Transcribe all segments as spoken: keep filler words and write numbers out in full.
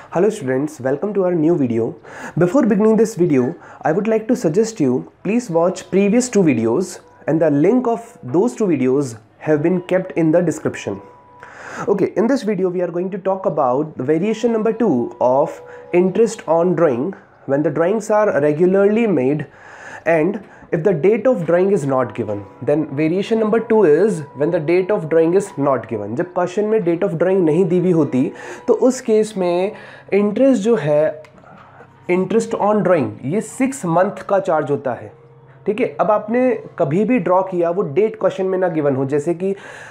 Hello students, welcome to our new video. Before beginning this video, I would like to suggest you please watch previous two videos and the link of those two videos have been kept in the description. Okay, in this video we are going to talk about the variation number two of interest on drawing when the drawings are regularly made and if the date of drawing is not given. Then variation number two is when the date of drawing is not given. जब question में date of drawing नहीं दी हुई होती तो उस case में interest जो है इंटरेस्ट ऑन ड्राइंग ये सिक्स मंथ का चार्ज होता है. ठीक है, अब आपने कभी भी ड्रॉ किया वो डेट क्वेश्चन में ना गिवन हो, जैसे कि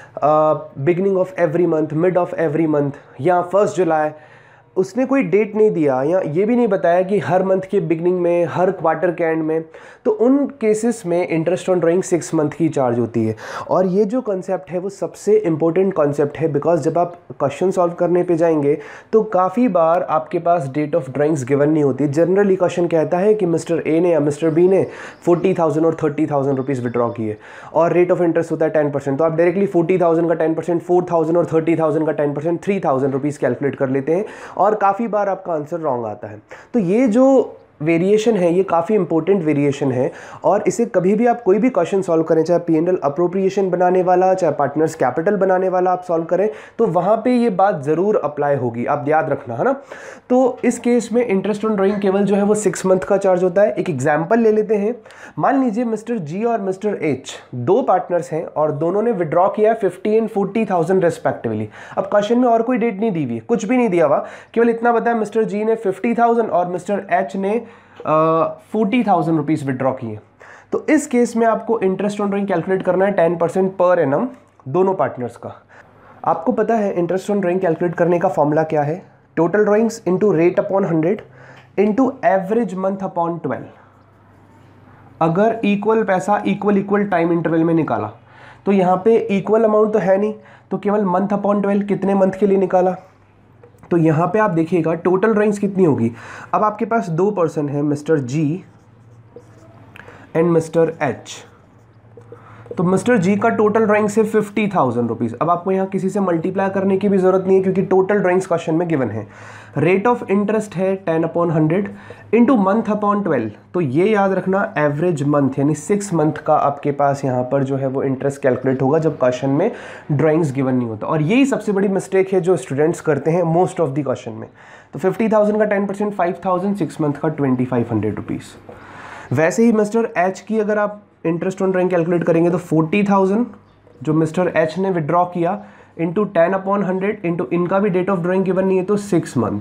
beginning of every month, mid of every month या फर्स्ट जुलाई, उसने कोई डेट नहीं दिया या ये भी नहीं बताया कि हर मंथ के बिगनिंग में, हर क्वार्टर के एंड में, तो उन केसेस में interest on drawing six month की चार्ज होती है. और ये जो कॉन्सेप्ट है वो सबसे इम्पोर्टेंट कॉन्सेप्ट है बिकॉज जब आप क्वेश्चन सॉल्व करने पे जाएंगे तो काफ़ी बार आपके पास डेट ऑफ ड्राइंग्स गिवन नहीं होती. जनरली क्वेश्चन कहता है कि मिस्टर ए ने या मिस्टर बी ने फोर्टी थाउजेंड और थर्टी थाउजेंड रुपीज़ विड्रॉ किए और रेट ऑफ इंटरेस्ट होता है टेन परसेंट, तो आप डायरेक्टली फोर्टी थाउजेंड का टेन परसेंट, फोर थाउजेंड और थर्टी थाउजेंड का ten percent, three thousand rupees calculate कर लेते हैं और काफ़ी बार आपका आंसर रॉन्ग आता है. तो ये जो वेरिएशन है ये काफ़ी इंपॉर्टेंट वेरिएशन है और इसे कभी भी आप कोई भी क्वेश्चन सॉल्व करें, चाहे पी एंड एल अप्रोप्रिएशन बनाने वाला, चाहे पार्टनर्स कैपिटल बनाने वाला आप सॉल्व करें, तो वहाँ पे ये बात ज़रूर अप्लाई होगी, आप याद रखना है ना. तो इस केस में इंटरेस्ट ऑन ड्राइंग केवल जो है वो सिक्स मंथ का चार्ज होता है. एक एग्जाम्पल ले लेते हैं. मान लीजिए मिस्टर जी और मिस्टर एच दो पार्टनर्स हैं और दोनों ने विड्रॉ किया है fifty and forty thousand respectively. अब क्वेश्चन में और कोई डेट नहीं दी हुई है, कुछ भी नहीं दिया हुआ, केवल इतना बताया मिस्टर जी ने फिफ्टी थाउजेंड और मिस्टर एच ने फोर्टी थाउजेंड रुपीज़ विड्रॉ किए. तो इस केस में आपको इंटरेस्ट ऑन ड्राइंग कैलकुलेट करना है टेन परसेंट पर एनम दोनों पार्टनर्स का. आपको पता है इंटरेस्ट ऑन ड्राइंग कैलकुलेट करने का फॉर्मूला क्या है? Total drawings into rate upon hundred into average month upon twelve. अगर इक्वल पैसा इक्वल इक्वल टाइम इंटरवल में निकाला तो यहाँ पे इक्वल अमाउंट तो है नहीं, तो केवल मंथ अपॉन ट्वेल्व कितने मंथ के लिए निकाला. तो यहाँ पे आप देखिएगा टोटल ड्राइंग्स कितनी होगी. अब आपके पास दो पर्सन है, mister G and mister H. तो मिस्टर जी का टोटल ड्राइंग्स है फिफ्टी थाउजेंड रुपीज़. अब आपको यहाँ किसी से मल्टीप्लाई करने की भी ज़रूरत नहीं है क्योंकि टोटल ड्राइंग्स क्वेश्चन में गिवन है. रेट ऑफ इंटरेस्ट है ten upon hundred into month upon twelve. तो ये याद रखना एवरेज मंथ यानी सिक्स मंथ का आपके पास यहाँ पर जो है वो इंटरेस्ट कैलकुलेट होगा जब क्वेश्चन में ड्राइंग्स गिवन नहीं होता. और यही सबसे बड़ी मिस्टेक है जो स्टूडेंट्स करते हैं मोस्ट ऑफ द क्वेश्चन में. तो फिफ्टी थाउजेंड का ten percent five thousand, six month का ट्वेंटी फाइव हंड्रेड रुपीज़. वैसे ही मिस्टर एच की अगर आप इंटरेस्ट ऑन ड्राइंग कैलकुलेट करेंगे तो फोर्टी थाउजेंड जो मिस्टर एच ने विड्रॉ किया into ten upon hundred into इनका भी डेट ऑफ ड्राइंग गिवन नहीं है तो सिक्स मंथ,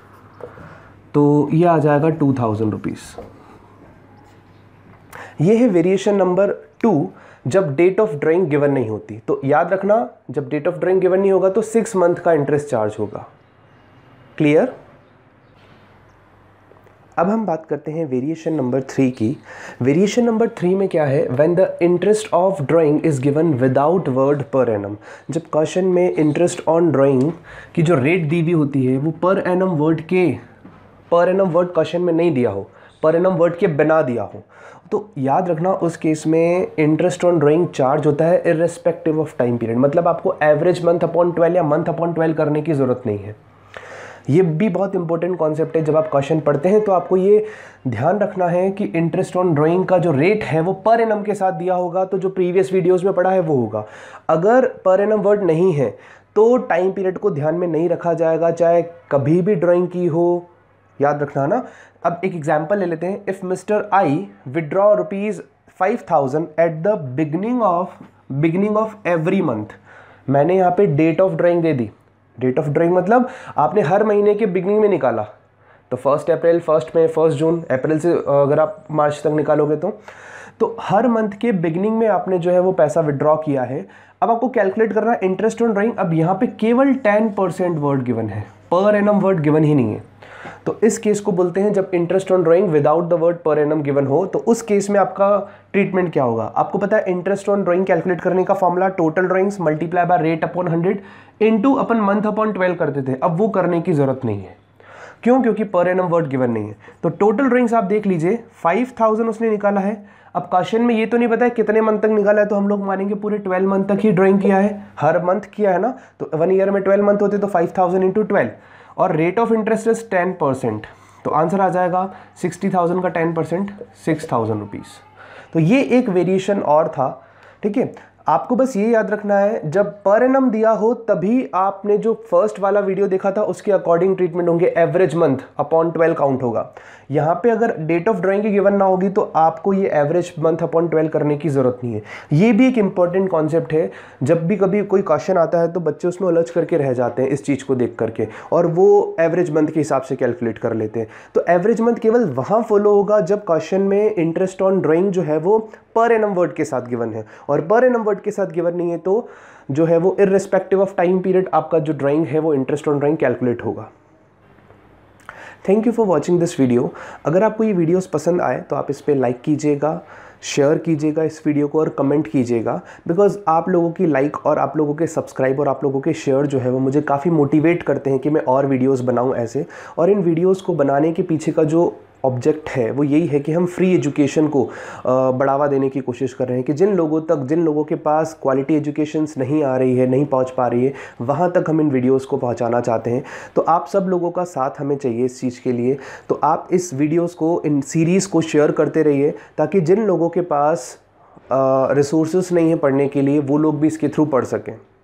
तो ये आ जाएगा टू थाउजेंड रुपीज़. ये है वेरिएशन नंबर टू जब डेट ऑफ ड्राइंग गिवन नहीं होती. तो याद रखना जब डेट ऑफ ड्राइंग गिवन नहीं होगा तो सिक्स मंथ का इंटरेस्ट चार्ज होगा. क्लियर? अब हम बात करते हैं वेरिएशन नंबर थ्री की. वेरिएशन नंबर थ्री में क्या है? When the interest of drawing is given without word per annum. जब क्वेश्चन में इंटरेस्ट ऑन ड्राइंग की जो रेट दी हुई होती है वो पर एनम वर्ड के पर एनम वर्ड क्वेश्चन में नहीं दिया हो, पर एनम वर्ड के बिना दिया हो, तो याद रखना उस केस में इंटरेस्ट ऑन ड्राइंग चार्ज होता है इर्रेस्पेक्टिव ऑफ टाइम पीरियड. मतलब आपको एवरेज मंथ अपॉन ट्वेल्व या मंथ अपॉन ट्वेल्व करने की ज़रूरत नहीं है. ये भी बहुत इंपॉर्टेंट कॉन्सेप्ट है. जब आप क्वेश्चन पढ़ते हैं तो आपको ये ध्यान रखना है कि इंटरेस्ट ऑन ड्राइंग का जो रेट है वो पर एनम के साथ दिया होगा, तो जो प्रीवियस वीडियोस में पढ़ा है वो होगा. अगर पर एनम वर्ड नहीं है तो टाइम पीरियड को ध्यान में नहीं रखा जाएगा, चाहे कभी भी ड्राइंग की हो. याद रखना ना. अब एक एग्जाम्पल ले लेते हैं. If mister I withdraw rupees five thousand at the beginning of beginning of every month. मैंने यहाँ पे डेट ऑफ ड्राइंग दे दी. डेट ऑफ ड्राइंग मतलब आपने हर महीने के बिगनिंग में निकाला, तो first April, first May, first June, अप्रैल से अगर आप मार्च तक निकालोगे तो तो हर मंथ के बिगनिंग में आपने जो है वो पैसा विड्रॉ किया है. अब आपको कैलकुलेट करना है इंटरेस्ट ऑन ड्राइंग. अब यहाँ पे केवल टेन परसेंट वर्ड गिवन है, पर एनम वर्ड गिवन ही नहीं है. तो इस केस को बोलते हैं जब interest on drawing without the word per annum given हो. तो उस केस में आपका ट्रीटमेंट क्या होगा? आपको पता है इंटरेस्ट ऑन ड्राइंग कैलकुलेट करने का formula total drawings multiply by rate upon hundred into upon month upon twelve करते थे. अब वो करने की जरूरत नहीं है. क्यों? क्योंकि पर एनम वर्ड गिवन नहीं है. तो टोटल ड्राइंग्स आप देख लीजिए फाइव थाउजेंड उसने निकाला है. अब क्वेश्चन में ये तो नहीं पता है कितने मंथ तक निकाला है, तो हम लोग मानेंगे पूरे ट्वेल्व मंथ तक ही ड्राइंग किया है, हर मंथ किया है ना. तो वन ईयर में ट्वेल्व मंथ होते तो फाइव थाउजेंड इंटू ट्वेल्व. और rate of interest is ten percent, तो आंसर आ जाएगा सिक्सटी थाउजेंड का ten percent six thousand rupees. तो ये एक वेरिएशन और था, ठीक है। आपको बस ये याद रखना है, जब पर एनम दिया हो तभी आपने जो फर्स्ट वाला वीडियो देखा था उसके अकॉर्डिंग ट्रीटमेंट होंगे, average month upon twelve count होगा। यहाँ पे अगर डेट ऑफ ड्राइंग की गिवन ना होगी तो आपको ये एवरेज मंथ अपॉन ट्वेल्व करने की ज़रूरत नहीं है। ये भी एक इंपॉर्टेंट कॉन्सेप्ट है, जब भी कभी कोई क्वेश्चन आता है तो बच्चे उसमें उलझ करके रह जाते हैं इस चीज़ को देख करके, और वो एवरेज मंथ के हिसाब से कैलकुलेट कर लेते हैं। तो एवरेज मंथ केवल वहाँ फॉलो होगा जब क्वेश्चन में इंटरेस्ट ऑन ड्राइंग जो है वो पर एनम वर्ड के साथ गिवन है, और पर एनम वर्ड के साथ गिवन नहीं है तो जो है वो इररिस्पेक्टिव ऑफ टाइम पीरियड आपका जो ड्राइंग है वो इंटरेस्ट ऑन ड्राइंग कैलकुलेट होगा। Thank you for watching this video. अगर आपको ये वीडियोस पसंद आए तो आप इस पर लाइक कीजिएगा, शेयर कीजिएगा इस वीडियो को, और कमेंट कीजिएगा, बिकॉज आप लोगों की लाइक और आप लोगों के सब्सक्राइब और आप लोगों के शेयर जो है वो मुझे काफ़ी मोटिवेट करते हैं कि मैं और वीडियोस बनाऊं ऐसे। और इन वीडियोस को बनाने के पीछे का जो ऑब्जेक्ट है वो यही है कि हम फ्री एजुकेशन को बढ़ावा देने की कोशिश कर रहे हैं, कि जिन लोगों तक जिन लोगों के पास क्वालिटी एजुकेशंस नहीं आ रही है, नहीं पहुंच पा रही है, वहां तक हम इन वीडियोस को पहुंचाना चाहते हैं। तो आप सब लोगों का साथ हमें चाहिए इस चीज़ के लिए। तो आप इस वीडियोस को, इन सीरीज़ को शेयर करते रहिए, ताकि जिन लोगों के पास रिसोर्सेज नहीं है पढ़ने के लिए वो लोग भी इसके थ्रू पढ़ सकें।